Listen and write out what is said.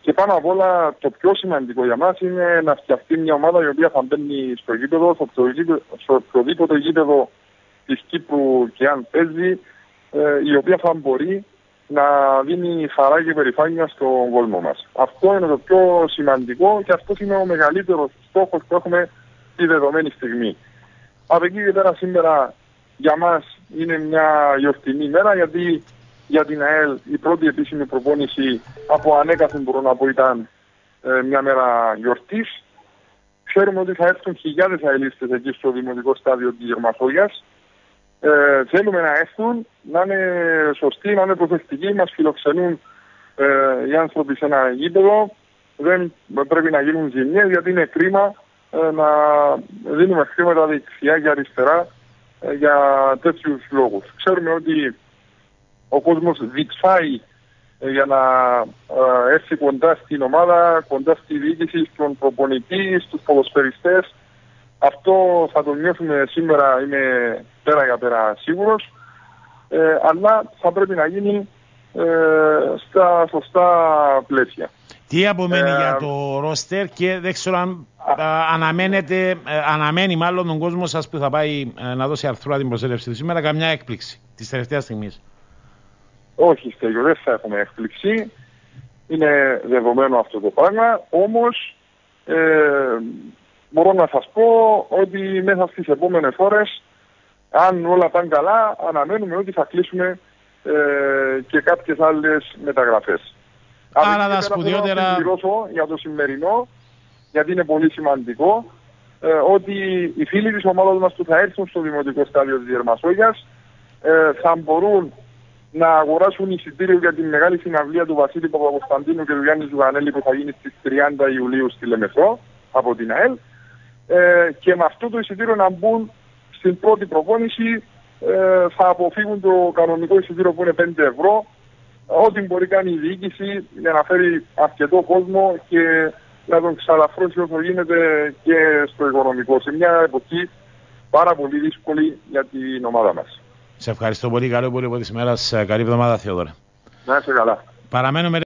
Και πάνω απ' όλα το πιο σημαντικό για μας είναι να φτιαχτεί μια ομάδα η οποία θα μπαίνει στο γήπεδο, στο οποιοδήποτε γήπεδο της Κύπρου και αν παίζει, η οποία θα μπορεί να δίνει χαρά και περηφάνεια στον κόσμο μας. Αυτό είναι το πιο σημαντικό και αυτό είναι ο μεγαλύτερος στόχος που έχουμε τη δεδομένη στιγμή. Από εκεί και πέρα σήμερα για μας είναι μια γιορτινή μέρα, γιατί για την ΑΕΛ η πρώτη επίσημη προπόνηση από ανέκαθεν μπορώ να πω ήταν μια μέρα γιορτής. Ξέρουμε ότι θα έρθουν χιλιάδες αελίστες εκεί στο δημοτικό στάδιο της Γερμαθόγειας. Θέλουμε να έρθουν, να είναι σωστοί, να είναι προσεκτικοί, μας φιλοξενούν οι άνθρωποι σε ένα γήπεδο. Δεν πρέπει να γίνουν ζημιές, γιατί είναι κρίμα να δίνουμε χρήματα δεξιά και αριστερά για τέτοιους λόγους. Ξέρουμε ότι ο κόσμος διψάει για να έρθει κοντά στην ομάδα, κοντά στη διοίκηση, στον προπονητή, στους ποδοσφαιριστές. Αυτό θα το νιώθουμε σήμερα, είμαι πέρα για πέρα σίγουρος, αλλά θα πρέπει να γίνει στα σωστά πλαίσια. Τι απομένει για το ρόστερ και δεν ξέρω αν αναμένει μάλλον τον κόσμο σας που θα πάει να δώσει αρθρούρα την προσέλευση του σήμερα καμιά έκπληξη της τελευταίας στιγμής? Όχι, Στέλιο, δεν θα έχουμε έκπληξη. Είναι δεδομένο αυτό το πράγμα, όμως μπορώ να σας πω ότι μέσα στις επόμενες ώρες, αν όλα πάνε καλά, αναμένουμε ότι θα κλείσουμε και κάποιες άλλες μεταγραφές. Άρα τα σπουδαιότερα... Θα συμπληρώσω για το σημερινό, γιατί είναι πολύ σημαντικό, ότι οι φίλοι της ομάδας μας που θα έρθουν στο δημοτικό στάδιο της Γερμαθόγειας θα μπορούν να αγοράσουν εισιτήριο για την μεγάλη συναυλία του Βασίλη Παπακοσταντίνου και του Γιάννη Ζουγανέλη που θα γίνει στις 30 Ιουλίου στη Λεμεσό από την ΑΕΛ, και με αυτό το εισιτήριο να μπουν στην πρώτη προπόνηση. Θα αποφύγουν το κανονικό εισιτήριο που είναι 5 ευρώ. Ό,τι μπορεί κάνει η διοίκηση για να φέρει αρκετό κόσμο και να τον ξαλαφρώσει όσο γίνεται και στο οικονομικό, σε μια εποχή πάρα πολύ δύσκολη για την ομάδα μας. Σε ευχαριστώ πολύ. Καλό υπόλοιπο της ημέρας. Καλή εβδομάδα, Θεόδωρα. Να είσαι καλά. Παραμένουμε